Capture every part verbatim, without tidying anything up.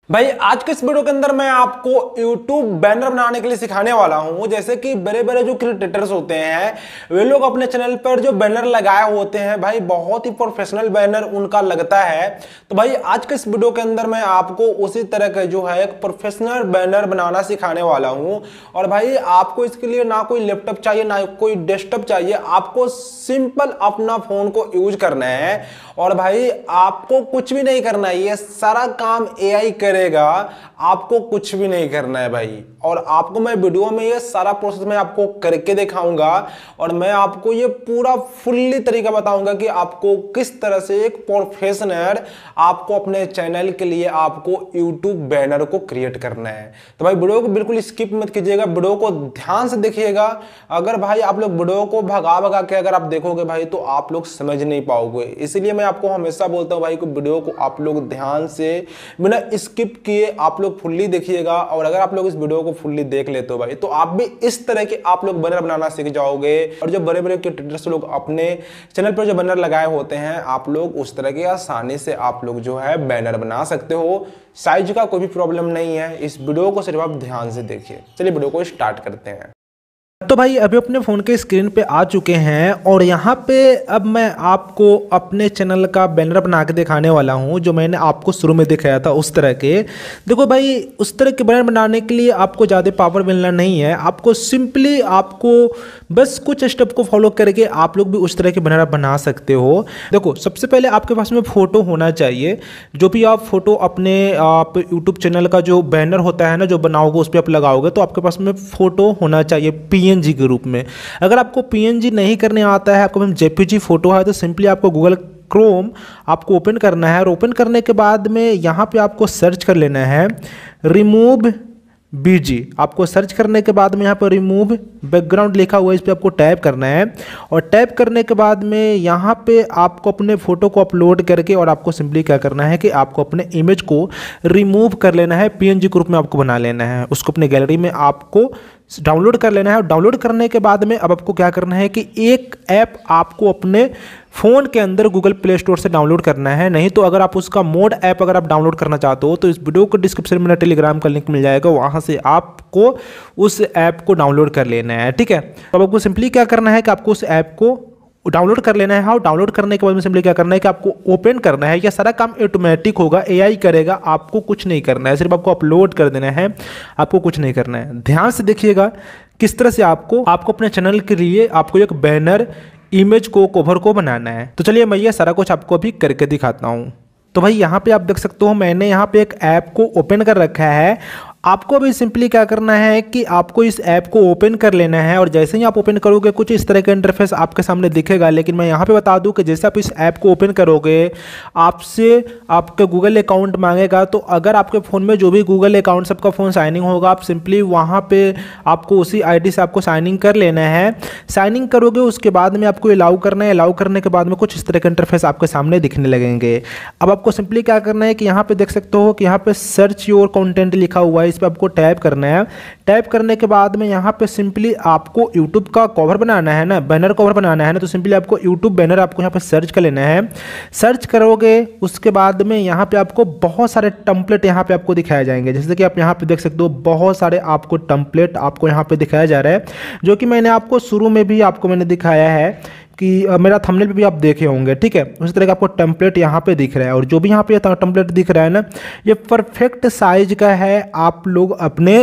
भाई आज के इस वीडियो के अंदर मैं आपको YouTube बैनर बनाने के लिए सिखाने वाला हूं। जैसे कि बड़े बड़े जो क्रिएटर्स होते हैं वे लोग अपने चैनल पर जो बैनर लगाए होते हैं भाई बहुत ही प्रोफेशनल बैनर उनका लगता है। तो भाई आज के इस वीडियो के अंदर मैं आपको उसी तरह का जो है एक प्रोफेशनल बैनर बनाना सिखाने वाला हूं। और भाई आपको इसके लिए ना कोई लैपटॉप चाहिए ना कोई डेस्कटॉप चाहिए, आपको सिंपल अपना फोन को यूज करना है। और भाई आपको कुछ भी नहीं करना है, ये सारा काम एआई करेगा, आपको कुछ भी नहीं करना है भाई। और आपको मैं वीडियो में ये सारा प्रोसेस मैं आपको करके दिखाऊंगा और मैं आपको ये पूरा फुल्ली तरीका बताऊंगा कि आपको किस तरह से एक प्रोफेशनल आपको अपने चैनल के लिए आपको यूट्यूब बैनर को क्रिएट करना है। तो भाई वीडियो को बिल्कुल स्किप मत कीजिएगा, वीडियो को ध्यान से देखिएगा। अगर भाई आप लोग वीडियो को भगा भगा के अगर आप देखोगे भाई तो आप लोग समझ नहीं पाओगे। इसलिए मैं आपको हमेशा बोलता हूं भाई को वीडियो को आप लोग ध्यान से बिना स्किप किए आप लोग फुल्ली देखिएगा। और अगर आप लोग इस वीडियो को फुल्ली देख लेते हो भाई तो आप भी इस तरह के आप लोग बैनर बनाना सीख जाओगे। और जो बड़े बड़े क्रिएटर्स लोग अपने चैनल पर जो बैनर लगाए होते हैं आप लोग उस तरह के आसानी से आप लोग जो है बैनर बना सकते हो। साइज का कोई भी प्रॉब्लम नहीं है। इस वीडियो को सिर्फ आप ध्यान से देखिए। चलिए वीडियो को स्टार्ट करते हैं। तो भाई अभी अपने फ़ोन के स्क्रीन पे आ चुके हैं और यहाँ पे अब मैं आपको अपने चैनल का बैनर बना के दिखाने वाला हूँ जो मैंने आपको शुरू में दिखाया था उस तरह के। देखो भाई उस तरह के बैनर बनाने के लिए आपको ज़्यादा पावर मिलना नहीं है, आपको सिंपली आपको बस कुछ स्टेप को फॉलो करके आप लोग भी उस तरह के बैनर बना सकते हो। देखो सबसे पहले आपके पास में फ़ोटो होना चाहिए। जो भी आप फोटो अपने आप यूट्यूब चैनल का जो बैनर होता है ना जो बनाओगे उस पर आप लगाओगे तो आपके पास में फ़ोटो होना चाहिए पीएनजी के रूप में। अगर आपको पीएनजी नहीं करने आता है, आपको जेपीजी फोटो है तो सिंपली आपको गूगल क्रोम आपको ओपन करना है। और ओपन करने के बाद में यहाँ पे आपको सर्च कर लेना है रिमूव बीजी। आपको सर्च करने के बाद में यहाँ पर रिमूव बैकग्राउंड लिखा हुआ है, इस पर आपको टैप करना है। और टैप करने के बाद में यहाँ पे आपको अपने फ़ोटो को अपलोड करके और आपको सिंपली क्या करना है कि आपको अपने इमेज को रिमूव कर लेना है, पीएनजी के रूप में आपको बना लेना है। उसको अपने गैलरी में आपको डाउनलोड कर लेना है। और डाउनलोड करने के बाद में अब आपको क्या करना है कि एक ऐप आपको अपने फ़ोन के अंदर गूगल प्ले स्टोर से डाउनलोड करना है। नहीं तो अगर आप उसका मोड ऐप अगर आप डाउनलोड करना चाहते हो तो इस वीडियो को डिस्क्रिप्शन में मेरा टेलीग्राम का लिंक मिल जाएगा, वहाँ से आपको उस ऐप को डाउनलोड कर लेना है। ठीक है, तो आपको सिंपली क्या करना है कि आपको उस ऐप को डाउनलोड कर लेना है। और डाउनलोड करने के बाद में सिंपली क्या करना है कि आपको ओपन करना है। यह सारा काम ऑटोमेटिक होगा, एआई करेगा, आपको कुछ नहीं करना है, सिर्फ आपको अपलोड कर देना है, आपको कुछ नहीं करना है। ध्यान से देखिएगा किस तरह से आपको आपको अपने चैनल के लिए आपको एक बैनर इमेज को कवर को बनाना है। तो चलिए मैं ये सारा कुछ आपको अभी करके दिखाता हूँ। तो भाई यहाँ पे आप देख सकते हो मैंने यहाँ पे एक ऐप को ओपन कर रखा है। आपको अभी सिंपली क्या करना है कि आपको इस ऐप को ओपन कर लेना है। और जैसे ही आप ओपन करोगे कुछ इस तरह का इंटरफेस आपके सामने दिखेगा। लेकिन मैं यहाँ पे बता दूं कि जैसे आप इस ऐप को ओपन करोगे आपसे आपका गूगल अकाउंट मांगेगा। तो अगर आपके फ़ोन में जो भी गूगल अकाउंट सबका फ़ोन साइनिंग होगा आप सिंपली वहाँ पर आपको उसी आई डी से आपको साइनिंग कर लेना है। साइनिंग करोगे उसके बाद में आपको अलाउ करना है। अलाउ करने के बाद में कुछ इस तरह का इंटरफेस आपके सामने दिखने लगेंगे। अब आपको सिंपली क्या करना है कि यहाँ पे देख सकते हो कि यहाँ पे सर्च योर कंटेंट लिखा हुआ है, इस पे आपको टैप करना है। टैप करने के बाद में यहाँ पे सिंपली आपको यूट्यूब का कवर बनाना है ना, बैनर कवर बनाना है ना, तो सिंपली आपको यूट्यूब बैनर आपको यहाँ पे सर्च कर लेना है। सर्च करोगे उसके बाद में यहाँ पे आपको बहुत सारे टेम्पलेट यहाँ पे आपको दिखाए जाएंगे। जैसे कि आप यहाँ पे देख सकते हो बहुत सारे आपको टेम्पलेट आपको यहाँ पे दिखाया जा रहा है, जो कि मैंने आपको शुरू में भी आपको मैंने दिखाया है कि मेरा थंबनेल पे भी आप देखे होंगे। ठीक है, उसी तरह का आपको टेम्पलेट यहाँ पे दिख रहा है। और जो भी यहाँ पे टेम्पलेट दिख रहा है ना ये परफेक्ट साइज का है। आप लोग अपने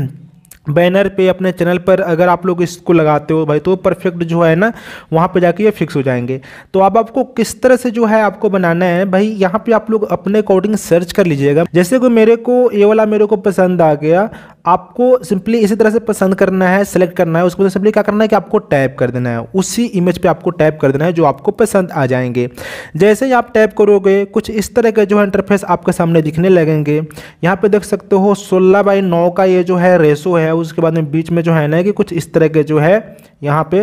बैनर पे अपने चैनल पर अगर आप लोग इसको लगाते हो भाई तो परफेक्ट जो है ना वहाँ पे जाके ये फिक्स हो जाएंगे। तो अब आपको किस तरह से जो है आपको बनाना है भाई, यहाँ पे आप लोग अपने अकॉर्डिंग सर्च कर लीजिएगा। जैसे कि मेरे को ये वाला मेरे को पसंद आ गया, आपको सिंपली इसी तरह से पसंद करना है, सेलेक्ट करना है। उसको सिंपली क्या करना है कि आपको टैप कर देना है, उसी इमेज पे आपको टैप कर देना है जो आपको पसंद आ जाएंगे। जैसे ही आप टैप करोगे कुछ इस तरह के जो है इंटरफेस आपके सामने दिखने लगेंगे। यहाँ पे देख सकते हो सोलह बाई नौ का ये जो है रेशो है। उसके बाद में बीच में जो है ना कि कुछ इस तरह के जो है यहाँ पे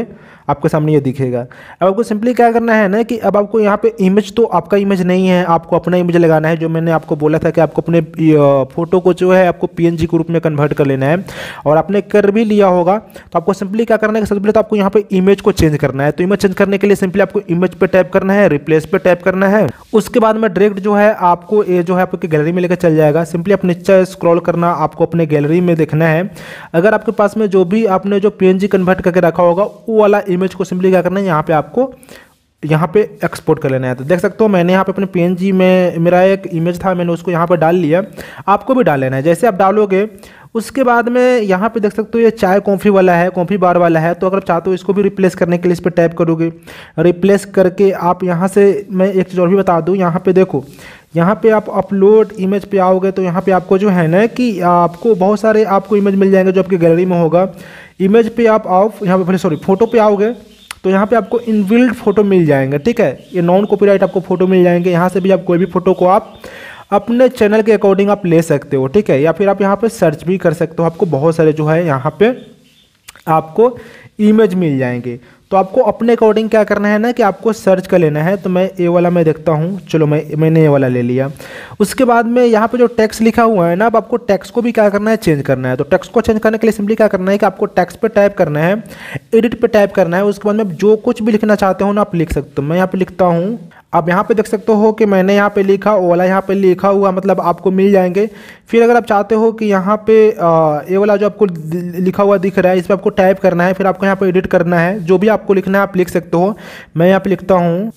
आपके सामने ये दिखेगा। अब आपको सिंपली क्या करना है ना कि अब आपको यहाँ पे इमेज, तो आपका इमेज नहीं है, आपको अपना इमेज लगाना है। जो मैंने आपको बोला था कि आपको अपने फोटो को जो है आपको पीएनजी के रूप में कन्वर्ट कर लेना है, और आपने कर भी लिया होगा। तो आपको सिंपली क्या करना है कि सबसे पहले तो आपको यहाँ पे इमेज को चेंज करना है। तो इमेज चेंज करने के लिए सिंपली आपको इमेज पे टैप करना है, रिप्लेस पे टैप करना है। उसके बाद में डायरेक्ट जो है आपको ये जो है आपकी गैलरी में लेकर चल जाएगा। सिंपली आप नीचे स्क्रॉल करना, आपको अपने गैलरी में देखना है। अगर आपके पास में जो भी आपने जो पीएनजी कन्वर्ट करके रखा होगा वो वाला इमेज को सिंपली क्या करना है, यहाँ पे आपको यहाँ पे एक्सपोर्ट कर लेना है। तो देख सकते हो मैंने यहाँ पे अपने पीएनजी में मेरा एक इमेज था, मैंने उसको यहाँ पे डाल लिया। आपको भी डाल लेना है। जैसे आप डालोगे उसके बाद में यहाँ पे देख सकते हो ये चाय कॉफ़ी वाला है, कॉफ़ी बार वाला है। तो अगर आप चाहते हो इसको भी रिप्लेस करने के लिए इस पर टैप करोगे, रिप्लेस करके आप यहाँ से, मैं एक चीज़ और भी बता दूँ, यहाँ पे देखो, यहाँ पे आप अपलोड इमेज पे आओगे तो यहाँ पे आपको जो है ना कि आपको बहुत सारे आपको इमेज मिल जाएंगे जो आपकी गैलरी में होगा। इमेज पे आप आओ, यहाँ पे सॉरी फोटो पे आओगे तो यहाँ पे आपको इनबिल्ट फोटो मिल जाएंगे, ठीक है। ये नॉन कॉपीराइट आपको फोटो मिल जाएंगे। यहाँ से भी आप कोई भी फोटो को आप अपने चैनल के अकॉर्डिंग आप ले सकते हो, ठीक है। या फिर आप यहाँ पे सर्च भी कर सकते हो, आपको बहुत सारे जो है यहाँ पे आपको इमेज मिल जाएंगे। तो आपको अपने अकॉर्डिंग क्या करना है ना कि आपको सर्च कर लेना है। तो मैं ये वाला मैं देखता हूँ, चलो मैं मैंने ये वाला ले लिया। उसके बाद में यहाँ पे जो टेक्स्ट लिखा हुआ है ना, अब आपको टेक्स्ट को भी क्या करना है, चेंज करना है। तो टेक्स्ट को चेंज करने के लिए सिंपली क्या करना है कि आपको टेक्स्ट पे टाइप करना है, एडिट पे टाइप करना है। उसके बाद में जो कुछ भी लिखना चाहते हो ना आप लिख सकते हो। मैं यहाँ पे लिखता हूँ, आप यहाँ पे देख सकते हो कि मैंने यहाँ पे लिखा, वो वाला यहाँ पे लिखा हुआ मतलब आपको मिल जाएंगे। फिर अगर आप चाहते हो कि यहाँ पे ये वाला जो आपको लिखा हुआ दिख रहा है इस पर आपको टाइप करना है, फिर आपको यहाँ पे एडिट करना है। जो भी आपको लिखना है आप लिख सकते हो। मैं यहाँ पे लिखता हूँ,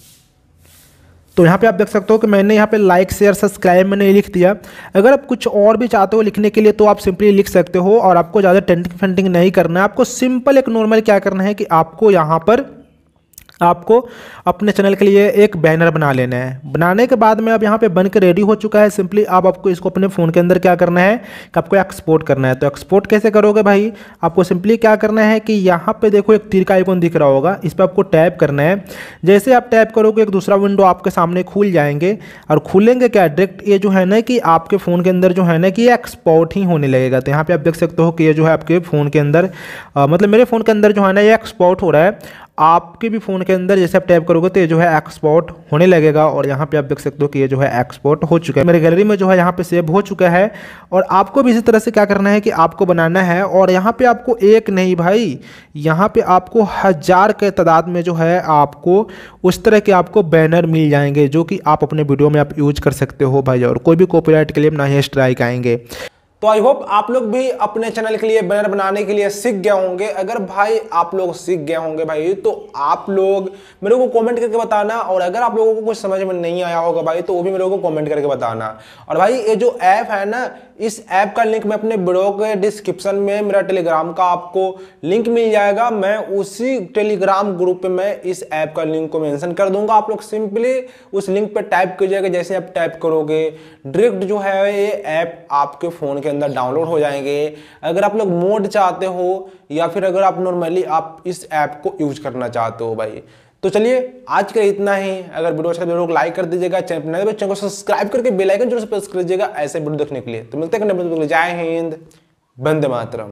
तो यहाँ पे आप देख सकते हो कि मैंने यहाँ पे लाइक शेयर सब्सक्राइब मैंने लिख दिया। अगर आप कुछ और भी चाहते हो लिखने के लिए तो आप सिंपली लिख सकते हो, और आपको ज़्यादा टेंटिंग फेंटिंग नहीं करना है। आपको सिंपल एक नॉर्मल क्या करना है कि आपको यहाँ पर आपको अपने चैनल के लिए एक बैनर बना लेना है। बनाने के बाद में अब यहाँ पे बन के रेडी हो चुका है। सिंपली अब आपको इसको अपने फ़ोन के अंदर क्या करना है कि आपको एक्सपोर्ट करना है। तो एक्सपोर्ट कैसे करोगे भाई, आपको सिंपली क्या करना है कि यहाँ पे देखो एक तीर का आइकॉन दिख रहा होगा, इस पर आपको टैप करना है। जैसे आप टैप करोगे एक दूसरा विंडो आपके सामने खुल जाएंगे, और खुलेंगे क्या डायरेक्ट ये जो है ना कि आपके फ़ोन के अंदर जो है ना कि एक्सपोर्ट ही होने लगेगा। तो यहाँ पर आप देख सकते हो कि ये जो है आपके फ़ोन के अंदर आ, मतलब मेरे फ़ोन के अंदर जो है ना ये एक्सपोर्ट हो रहा है। आपके भी फ़ोन के अंदर जैसे आप टैप करोगे तो ये जो है एक्सपोर्ट होने लगेगा, और यहाँ पे आप देख सकते हो कि ये जो है एक्सपोर्ट हो चुका है, मेरे गैलरी में जो है यहाँ पे सेव हो चुका है। और आपको भी इसी तरह से क्या करना है कि आपको बनाना है, और यहाँ पे आपको एक नहीं भाई, यहाँ पे आपको हज़ार के तादाद में जो है आपको उस तरह के आपको बैनर मिल जाएंगे जो कि आप अपने वीडियो में आप यूज कर सकते हो भाई, और कोई भी कॉपीराइट क्लेम ना ही स्ट्राइक आएंगे। तो आई होप आप लोग भी अपने चैनल के लिए बैनर बनाने के लिए सीख गए होंगे। अगर भाई आप लोग सीख गए होंगे भाई तो आप लोग मेरे को कमेंट करके बताना, और अगर आप लोगों को कुछ समझ में नहीं आया होगा भाई तो वो भी मेरे को कमेंट करके बताना। और भाई ये जो ऐप है ना, इस ऐप का लिंक मैं अपने वीडियो के डिस्क्रिप्शन में, मेरा टेलीग्राम का आपको लिंक मिल जाएगा। मैं उसी टेलीग्राम ग्रुप पे मैं इस ऐप का लिंक को मेंशन कर दूंगा। आप लोग सिंपली उस लिंक पे टाइप कीजिएगा। जैसे आप टाइप करोगे डायरेक्ट जो है ये ऐप आपके फ़ोन के अंदर डाउनलोड हो जाएंगे। अगर आप लोग मोड चाहते हो या फिर अगर आप नॉर्मली आप इस ऐप को यूज करना चाहते हो भाई, तो चलिए आज के लिए इतना ही। अगर वीडियो अच्छा वीडियो को लाइक कर दीजिएगा, चैनल नए बच्चों को सब्सक्राइब करके बेल आइकन जरूर प्रेस कर दीजिएगा ऐसे वीडियो देखने के लिए। तो मिलते हैं, जय हिंद, वंदे मातरम।